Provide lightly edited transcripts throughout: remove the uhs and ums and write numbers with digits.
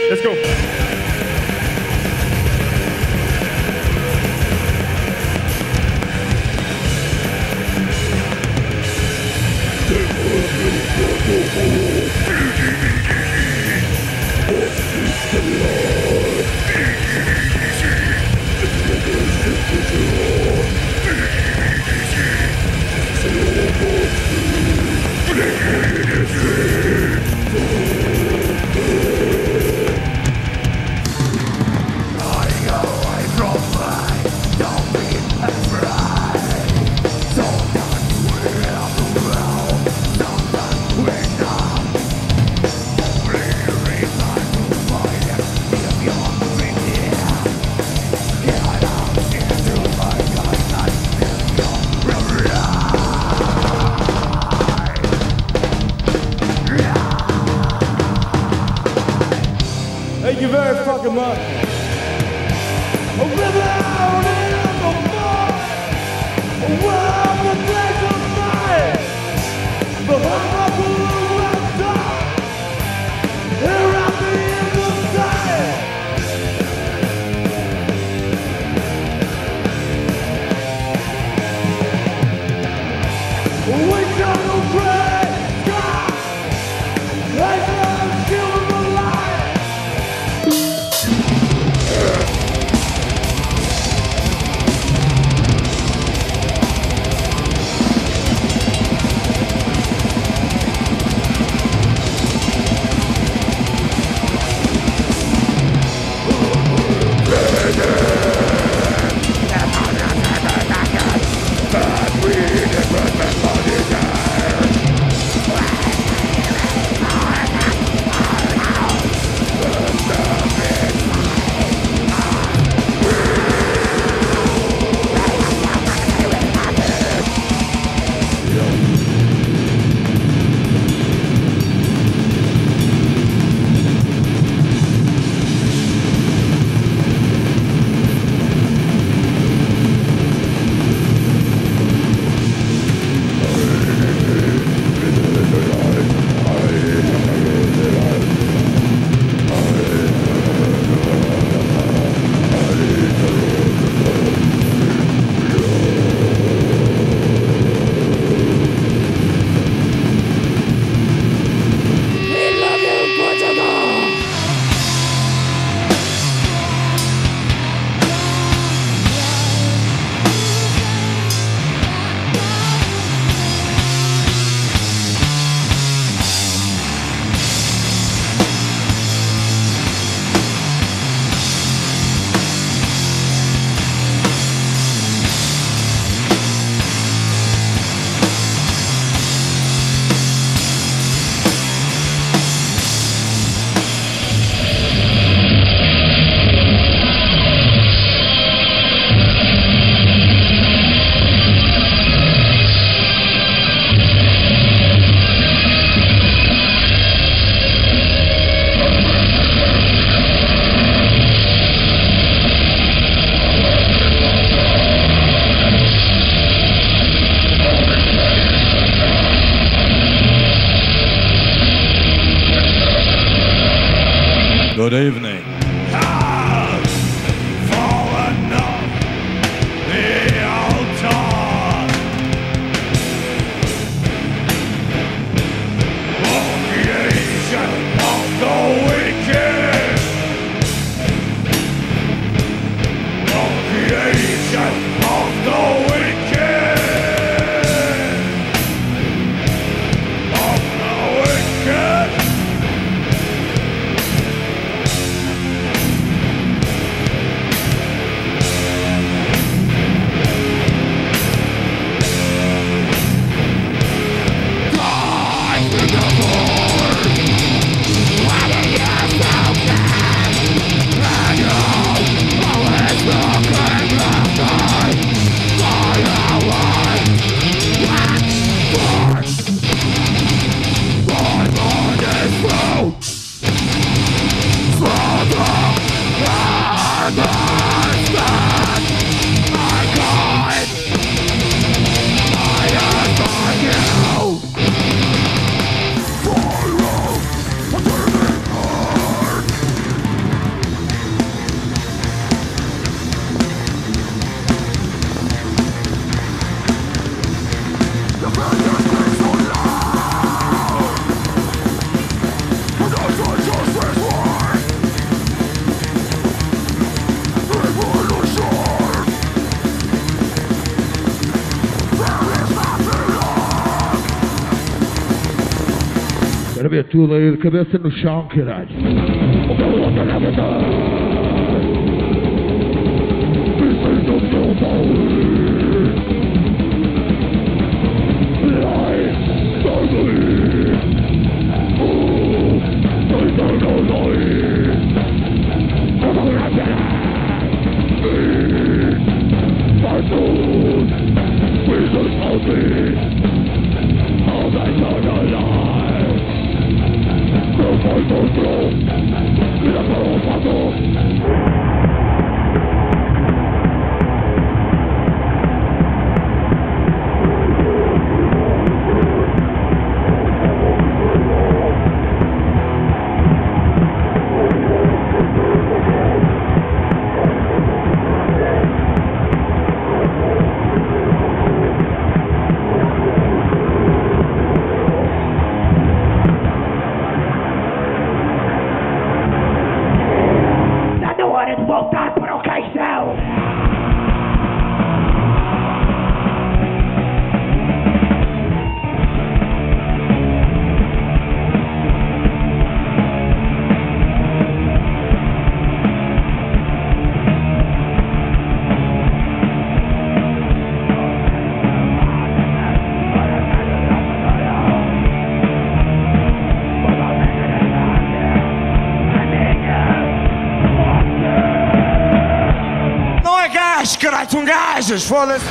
Let's go. Thank you very fucking much. A river out in the mud, a world that takes a fight. The hard blue left up, here at the end of time. We shall go great sky, like the silver light. Good evening. Fallen off the altar. Creation of the wicked. Creation of the wicked. Of the wicked. criatura aí, cabeça no chão, caralho. Caralho, são gajas, foda-se!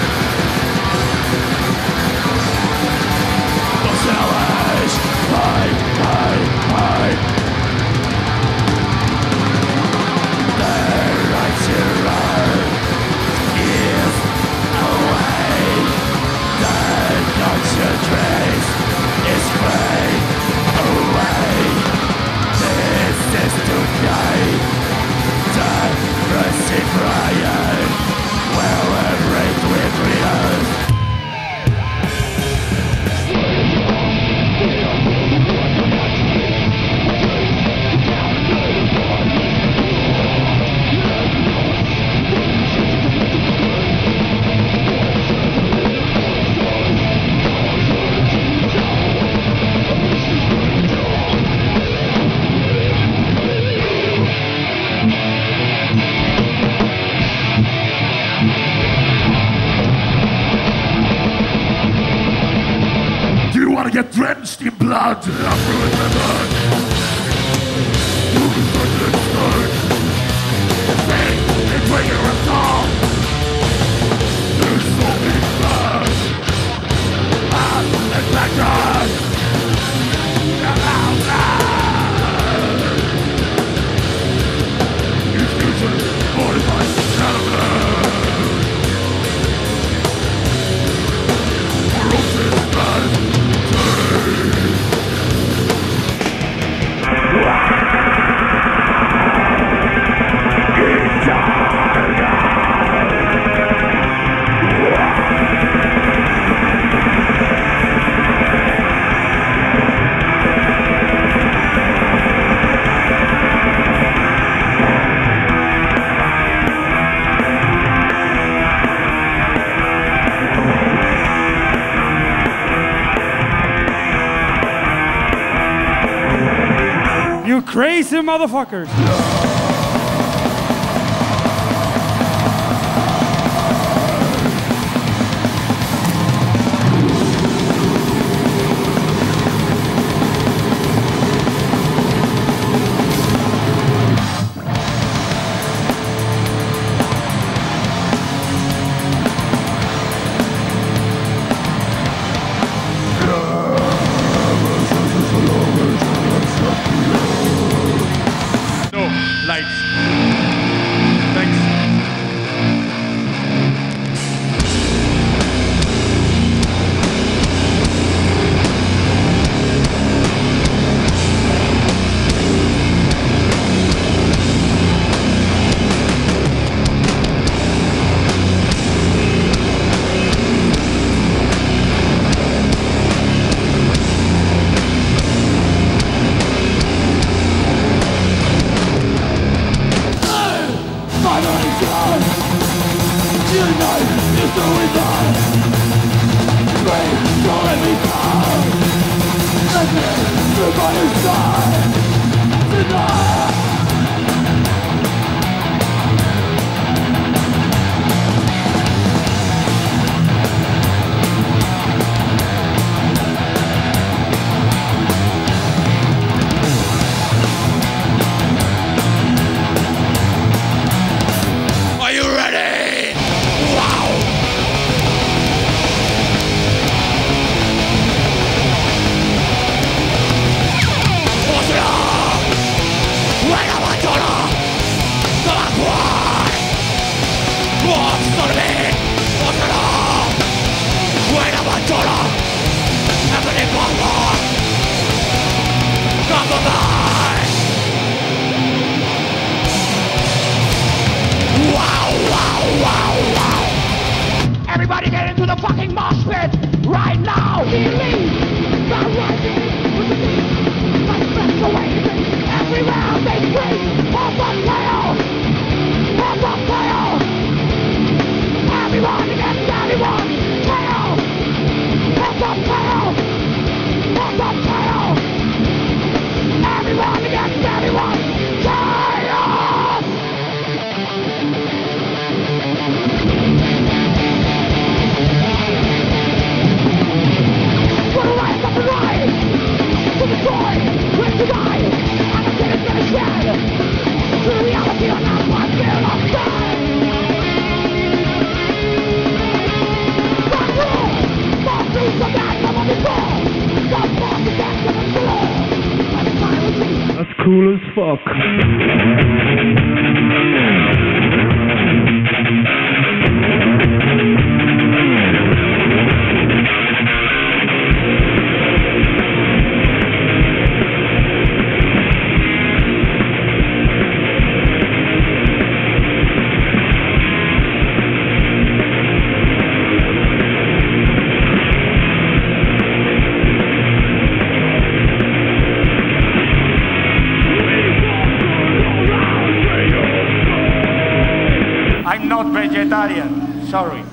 Get drenched in blood. I'm ruined my blood. You can start to start. It's waking us all. There's so many blood. It's back on. It's future 45 caliber. Ferocious blood. You crazy motherfuckers! Survive! Everybody get into the fucking mosh pit right now! Believe the rising with the beat, like best awakening. Every round they scream, pop up tail! Pop up tail! Everyone against everyone! Tail! Pop up tail! Pop up tail! Everyone against everyone! Chaos! Gonna rise up and rise to destroy, when to die. I'm a kid gonna shed to the reality of not one feel of death. But rule, fall through some bad level before. Some force the death of the floor. And silence. That's cool as fuck. I'm not vegetarian, sorry.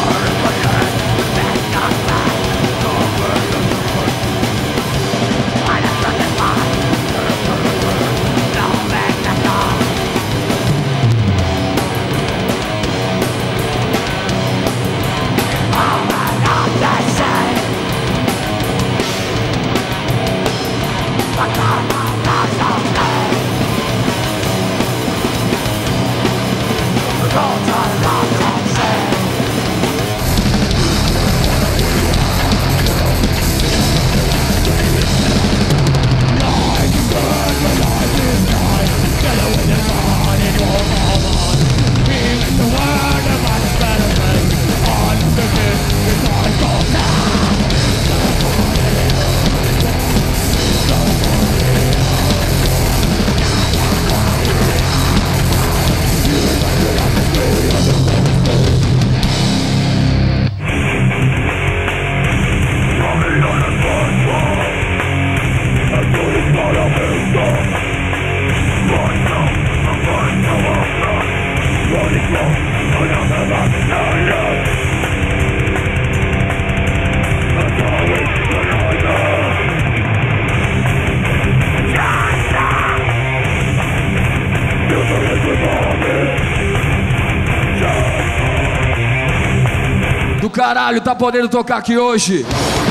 Do caralho, tá podendo tocar aqui hoje.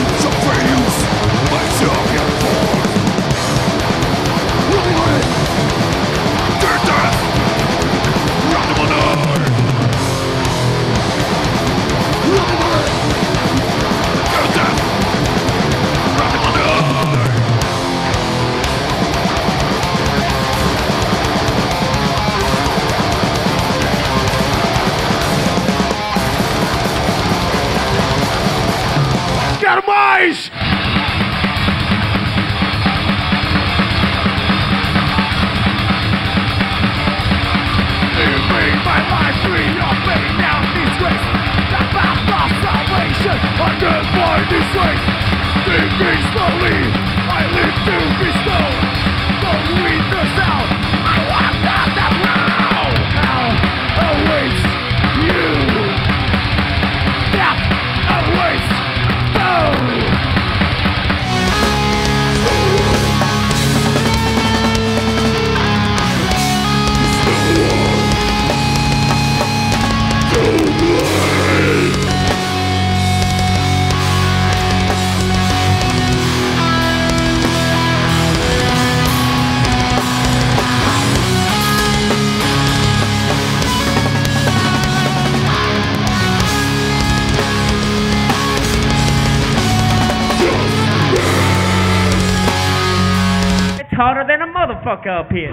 Quero mais! My life free of pain now disgrace. The path of salvation under my disgrace. Thinking slowly, I live to bestow. Don't lead the sound, I walk down the road. Hell awaits you. Death awaits you. fuck up here.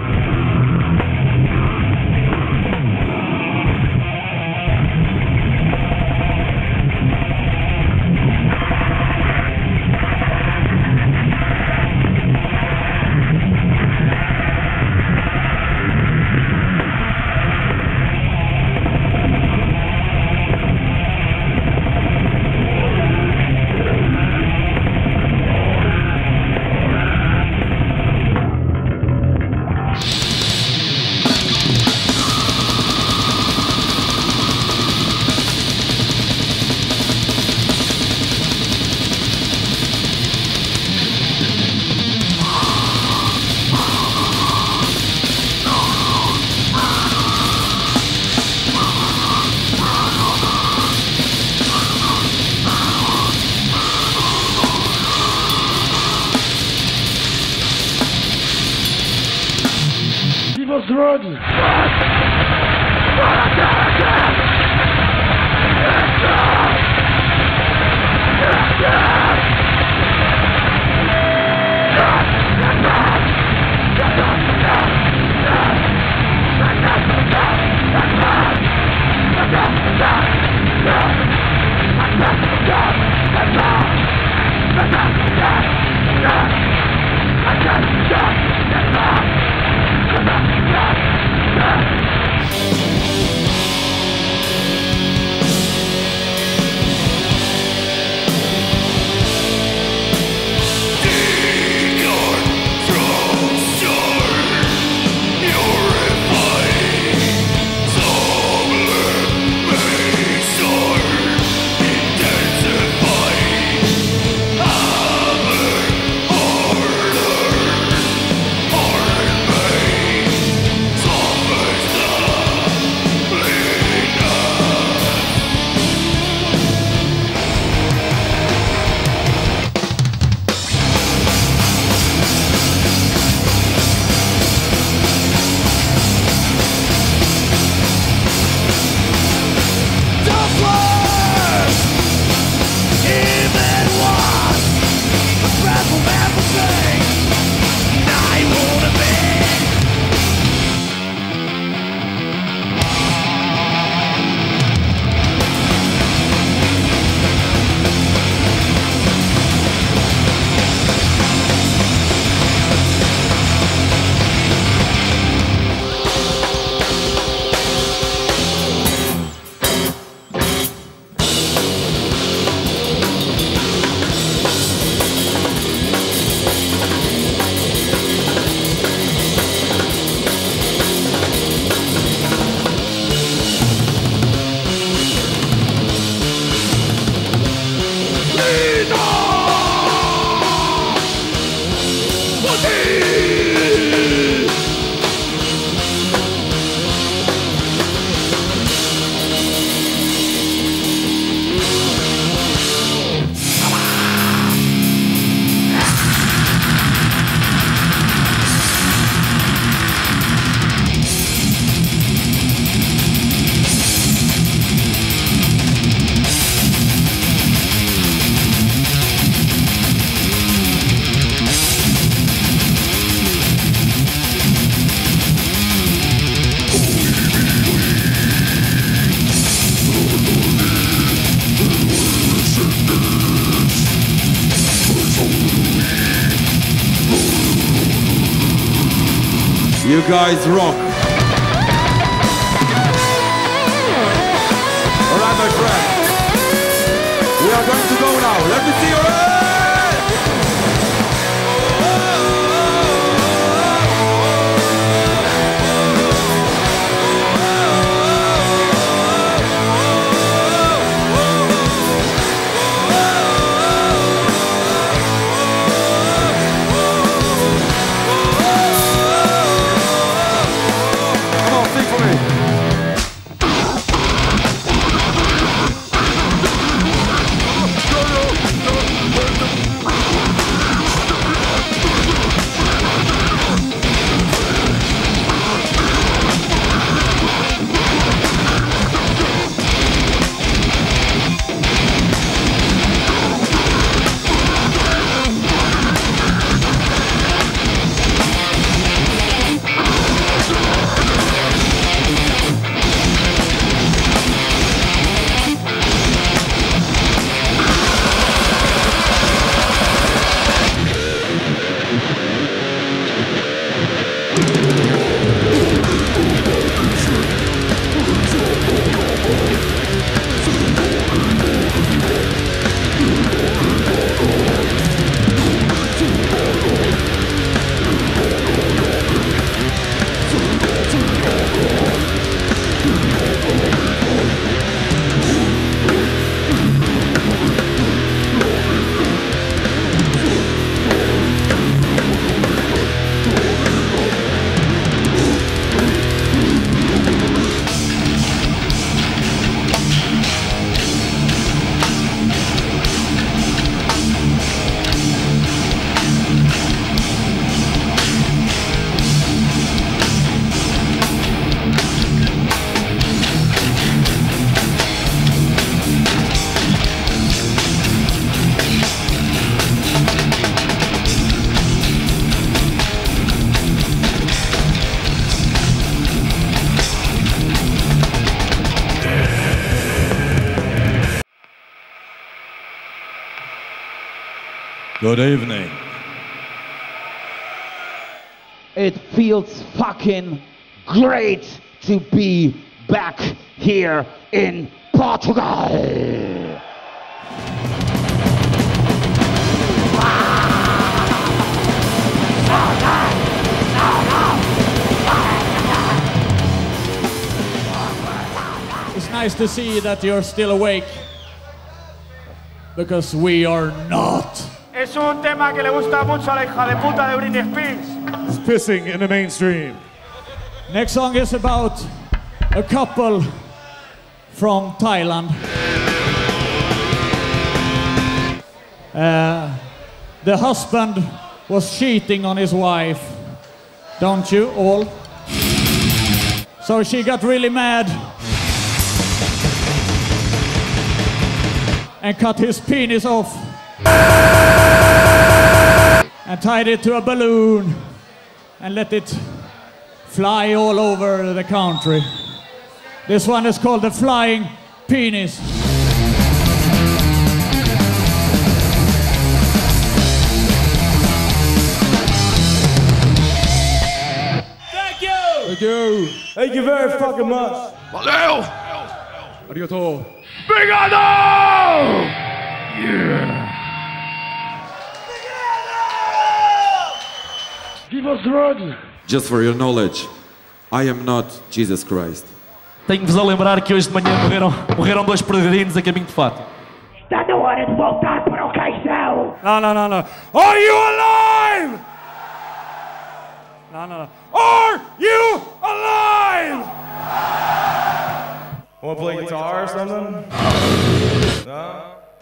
You guys rock. Alright, my friend. We are going to go now. Let me see your hands. Good evening. It feels fucking great to be back here in Portugal. It's nice to see that you're still awake, because we are not. Es un tema que le gusta mucho a la hija de puta de Britney Spears. It's pissing in the mainstream. Next song is about a couple from Thailand. The husband was cheating on his wife, don't you all? So she got really mad and cut his penis off and tied it to a balloon and let it fly all over the country. This one is called the Flying Penis. Thank you! Thank you. Thank you very fucking much. Valeu! Arigato. Obrigado! Yeah! Give us drugs. Just for your knowledge, I am not Jesus Christ. Tenho-vos a lembrar que hoje de manhã morreram dois peregrinos a caminho de Fátima. Está na hora de voltar para o caixão. No. Are you alive? No. Are you alive? Want to play guitar or something? No?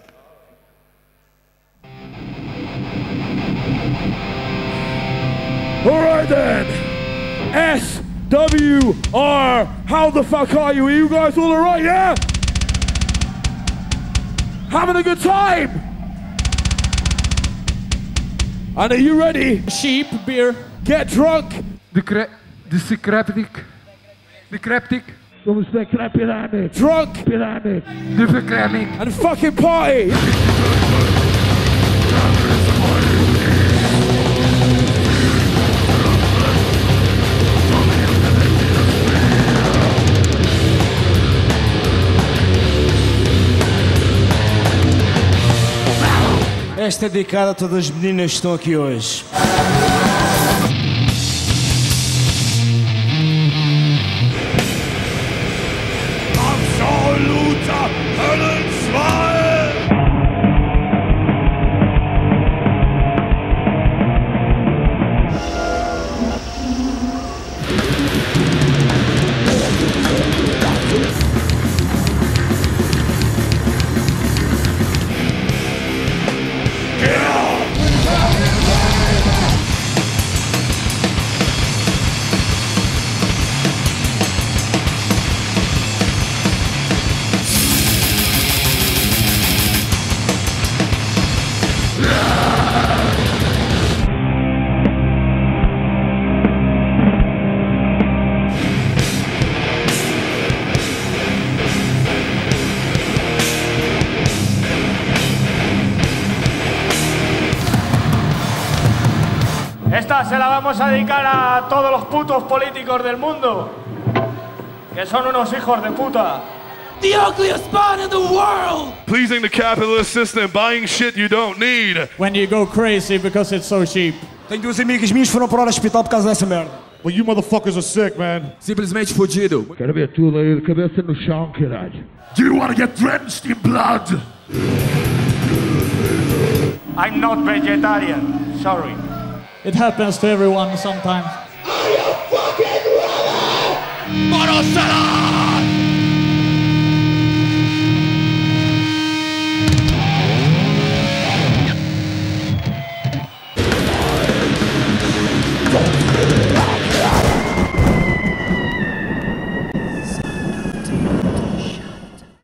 Alright then. SWR. How the fuck are you? Are you guys all alright, yeah? Having a good time? And are you ready? Sheep, beer. Get drunk. Decreptic. Vamos ver pirâmide. Drunk. Pirâmide. And fucking party. Esta é dedicada a todas as meninas que estão aqui hoje. Absoluter Höllenschwein! Esta se la vamos a dedicar a todos los putos políticos del mundo, que son unos hijos de puta. The ugliest man in the world! Pleasing the capitalist system, buying shit you don't need. When you go crazy because it's so cheap. Tenho duas amigas minhas que foram parar ao hospital por causa dessa merda. Well, you motherfuckers are sick, man. Simplesmente fudido. Quero ver tudo aí, cabeça no chão, caralho. Do you want to get drenched in blood? I'm not vegetarian, sorry. It happens to everyone sometimes. Monosala!